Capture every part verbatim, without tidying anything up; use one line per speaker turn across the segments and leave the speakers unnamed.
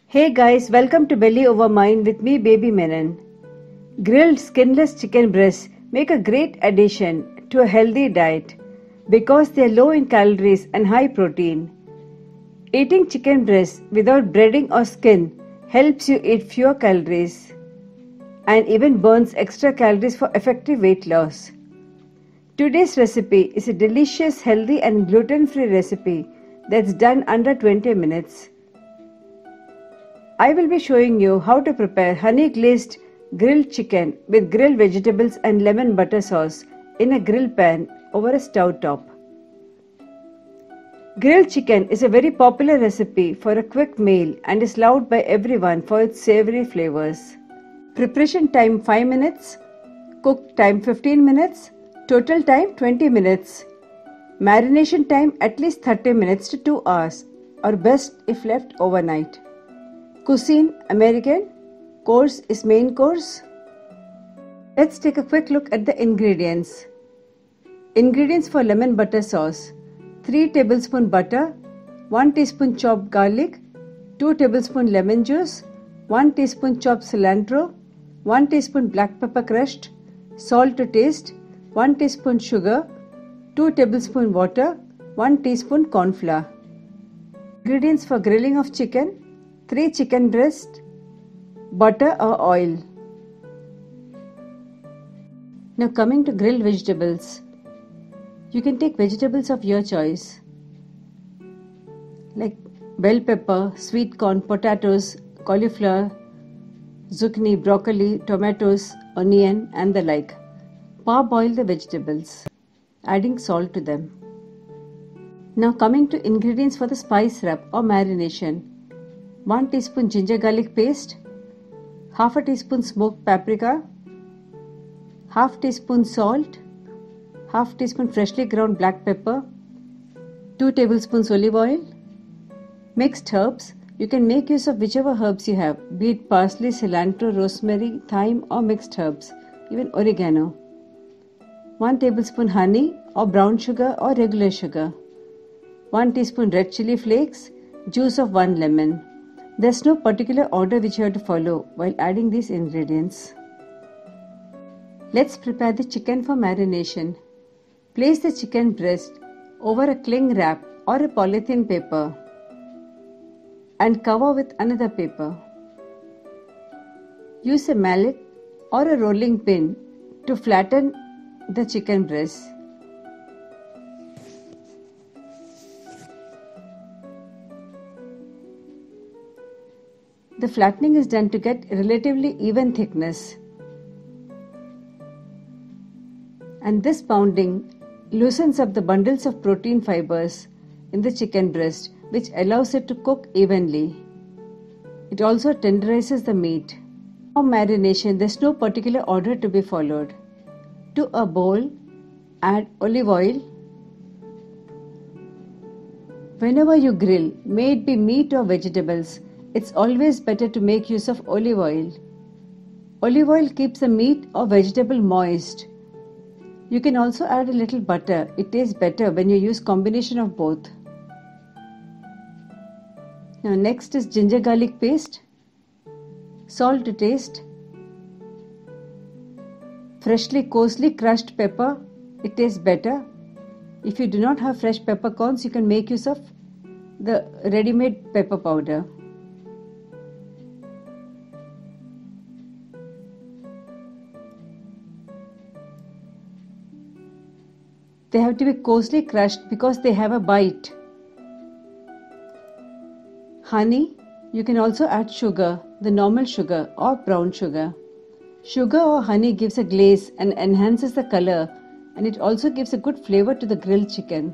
Hey guys, welcome to Belly Over Mine with me, Baby Menon. Grilled skinless chicken breasts make a great addition to a healthy diet because they are low in calories and high protein. Eating chicken breasts without breading or skin helps you eat fewer calories and even burns extra calories for effective weight loss. Today's recipe is a delicious, healthy and gluten-free recipe that's done under twenty minutes. I will be showing you how to prepare honey glazed grilled chicken with grilled vegetables and lemon butter sauce in a grill pan over a stove top. Grilled chicken is a very popular recipe for a quick meal and is loved by everyone for its savory flavors. Preparation time five minutes, cook time fifteen minutes, total time twenty minutes. Marination time at least thirty minutes to two hours or best if left overnight. Cuisine American, course is main course. Let's take a quick look at the ingredients. Ingredients for lemon butter sauce: three tablespoons butter, one teaspoon chopped garlic, two tablespoons lemon juice, one teaspoon chopped cilantro, one teaspoon black pepper crushed, salt to taste, one teaspoon sugar, two tablespoons water, one teaspoon corn flour. Ingredients for grilling of chicken: three chicken breasts, butter or oil. Now coming to grilled vegetables. You can take vegetables of your choice like bell pepper, sweet corn, potatoes, cauliflower, zucchini, broccoli, tomatoes, onion and the like. Parboil the vegetables, adding salt to them. Now coming to ingredients for the spice rub or marination. one teaspoon ginger garlic paste, half a teaspoon smoked paprika, half teaspoon salt, half teaspoon freshly ground black pepper, two tablespoons olive oil. Mixed herbs. You can make use of whichever herbs you have, be it parsley, cilantro, rosemary, thyme or mixed herbs, even oregano. one tablespoon honey or brown sugar or regular sugar. one teaspoon red chili flakes, juice of one lemon. There's no particular order which you have to follow while adding these ingredients. Let's prepare the chicken for marination. Place the chicken breast over a cling wrap or a polythene paper and cover with another paper. Use a mallet or a rolling pin to flatten the chicken breast. The flattening is done to get relatively even thickness. And this pounding loosens up the bundles of protein fibers in the chicken breast, which allows it to cook evenly. It also tenderizes the meat. For marination, there's no particular order to be followed. To a bowl, add olive oil. Whenever you grill, may it be meat or vegetables, it's always better to make use of olive oil. Olive oil keeps the meat or vegetable moist. You can also add a little butter. It tastes better when you use combination of both. Now next is ginger garlic paste, salt to taste, freshly coarsely crushed pepper. It tastes better. If you do not have fresh peppercorns, you can make use of the ready-made pepper powder. They have to be coarsely crushed because they have a bite. Honey. You can also add sugar, the normal sugar or brown sugar. Sugar or honey gives a glaze and enhances the color, and it also gives a good flavor to the grilled chicken.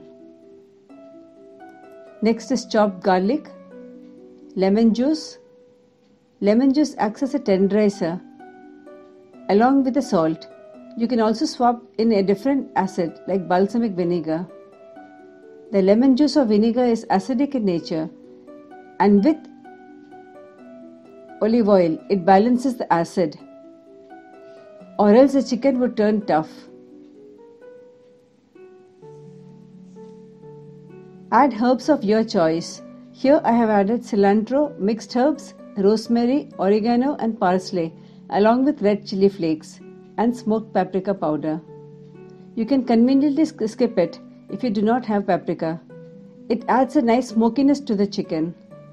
Next is chopped garlic, lemon juice. Lemon juice acts as a tenderizer along with the salt. You can also swap in a different acid like balsamic vinegar. The lemon juice or vinegar is acidic in nature, and with olive oil it balances the acid, or else the chicken would turn tough. Add herbs of your choice. Here I have added cilantro, mixed herbs, rosemary, oregano and parsley along with red chili flakes and smoked paprika powder. You can conveniently skip it if you do not have paprika. It adds a nice smokiness to the chicken.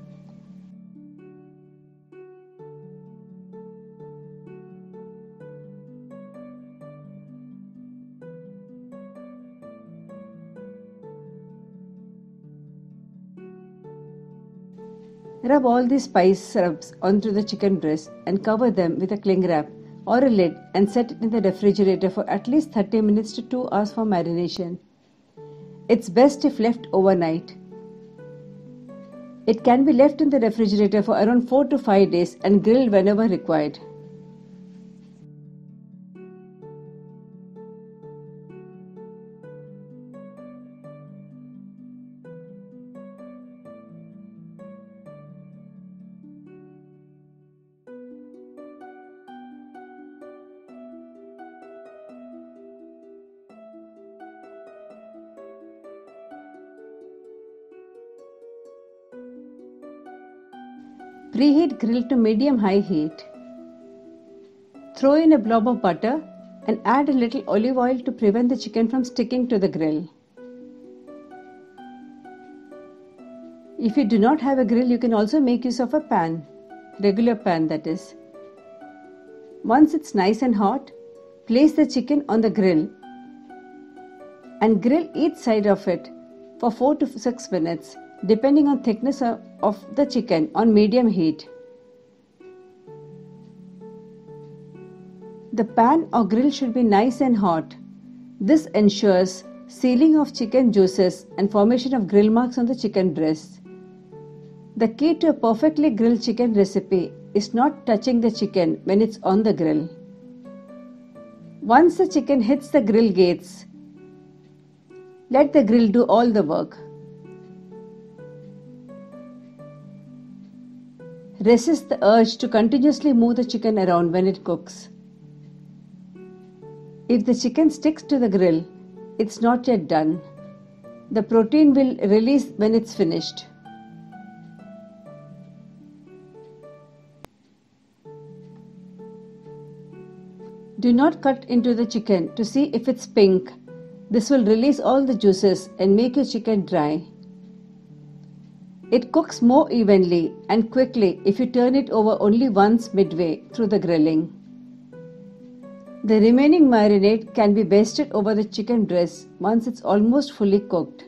Rub all these spice rubs onto the chicken breast and cover them with a cling wrap or a lid and set it in the refrigerator for at least thirty minutes to two hours for marination. It's best if left overnight. It can be left in the refrigerator for around four to five days and grilled whenever required. Preheat grill to medium-high heat. Throw in a blob of butter and add a little olive oil to prevent the chicken from sticking to the grill. If you do not have a grill, you can also make use of a pan, regular pan that is. Once it's nice and hot, place the chicken on the grill and grill each side of it for four to six minutes depending on thickness of the chicken on medium heat. The pan or grill should be nice and hot. This ensures sealing of chicken juices and formation of grill marks on the chicken breast. The key to a perfectly grilled chicken recipe is not touching the chicken when it's on the grill. Once the chicken hits the grill gates, let the grill do all the work. Resist the urge to continuously move the chicken around when it cooks. If the chicken sticks to the grill, it's not yet done. The protein will release when it's finished. Do not cut into the chicken to see if it's pink. This will release all the juices and make your chicken dry. It cooks more evenly and quickly if you turn it over only once midway through the grilling. The remaining marinade can be basted over the chicken breast once it's almost fully cooked.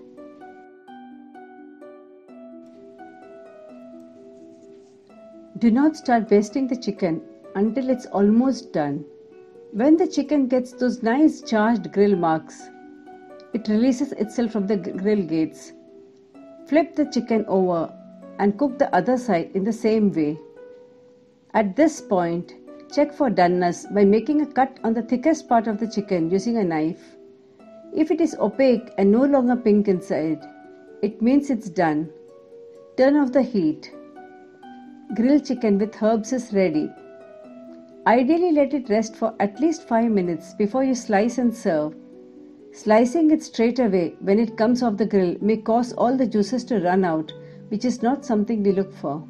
Do not start basting the chicken until it's almost done. When the chicken gets those nice charged grill marks, it releases itself from the grill gates. Flip the chicken over and cook the other side in the same way. At this point, check for doneness by making a cut on the thickest part of the chicken using a knife. If it is opaque and no longer pink inside, it means it's done. Turn off the heat. Grilled chicken with herbs is ready. Ideally, let it rest for at least five minutes before you slice and serve. Slicing it straight away when it comes off the grill may cause all the juices to run out, which is not something we look for.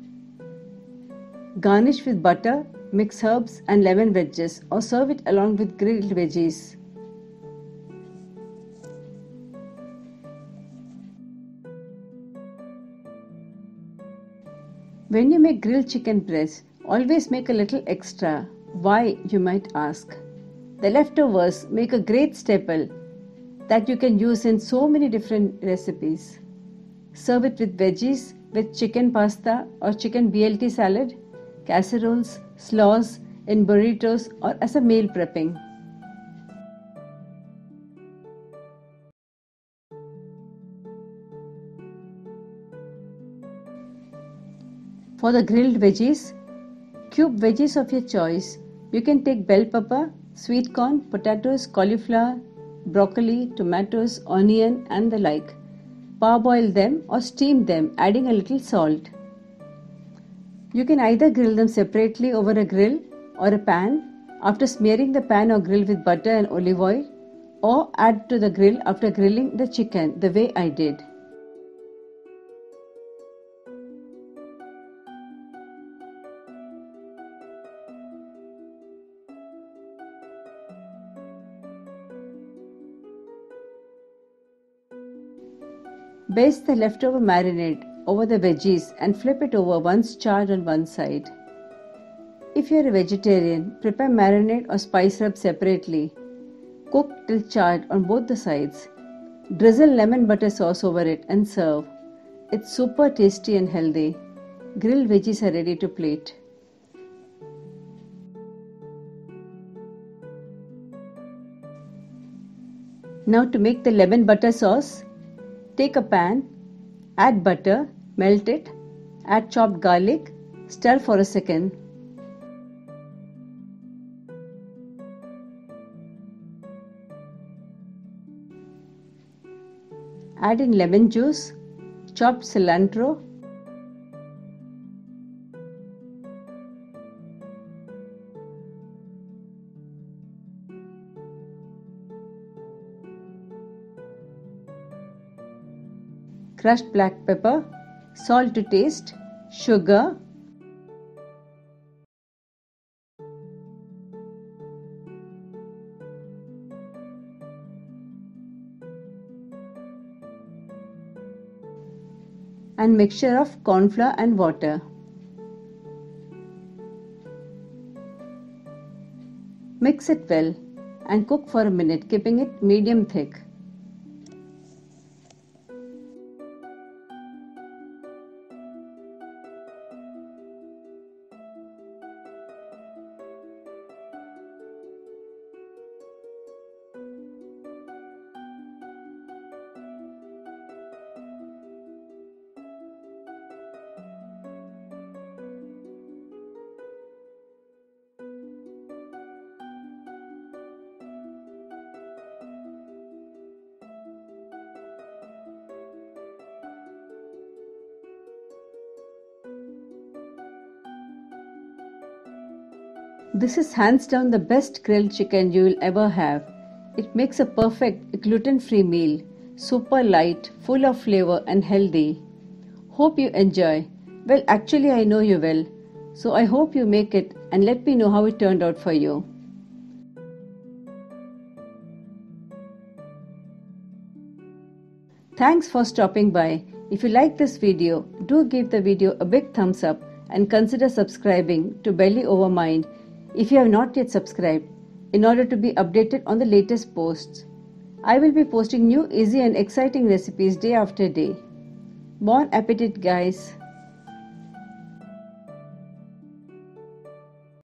Garnish with butter, mixed herbs and lemon wedges or serve it along with grilled veggies. When you make grilled chicken breast, always make a little extra. Why, you might ask? The leftovers make a great staple that you can use in so many different recipes. Serve it with veggies, with chicken pasta or chicken B L T salad, casseroles, slaws, in burritos or as a meal prepping. For the grilled veggies, cube veggies of your choice. You can take bell pepper, sweet corn, potatoes, cauliflower, broccoli, tomatoes, onion and the like. Parboil them or steam them, adding a little salt. You can either grill them separately over a grill or a pan after smearing the pan or grill with butter and olive oil, or add to the grill after grilling the chicken the way I did. Baste the leftover marinade over the veggies and flip it over once charred on one side. If you are a vegetarian, prepare marinade or spice rub separately. Cook till charred on both the sides. Drizzle lemon butter sauce over it and serve. It's super tasty and healthy. Grilled veggies are ready to plate. Now to make the lemon butter sauce, take a pan, add butter, melt it, add chopped garlic, stir for a second. Add in lemon juice, chopped cilantro, crushed black pepper, salt to taste, sugar, and mixture of corn flour and water. Mix it well and cook for a minute, keeping it medium thick. This is hands down the best grilled chicken you will ever have. It makes a perfect gluten-free meal, super light, full of flavor and healthy. Hope you enjoy. Well, actually I know you will. So I hope you make it and let me know how it turned out for you. Thanks for stopping by. If you like this video, do give the video a big thumbs up and consider subscribing to Belly Over Mind if you have not yet subscribed, in order to be updated on the latest posts. I will be posting new easy and exciting recipes day after day. Bon appetit, guys!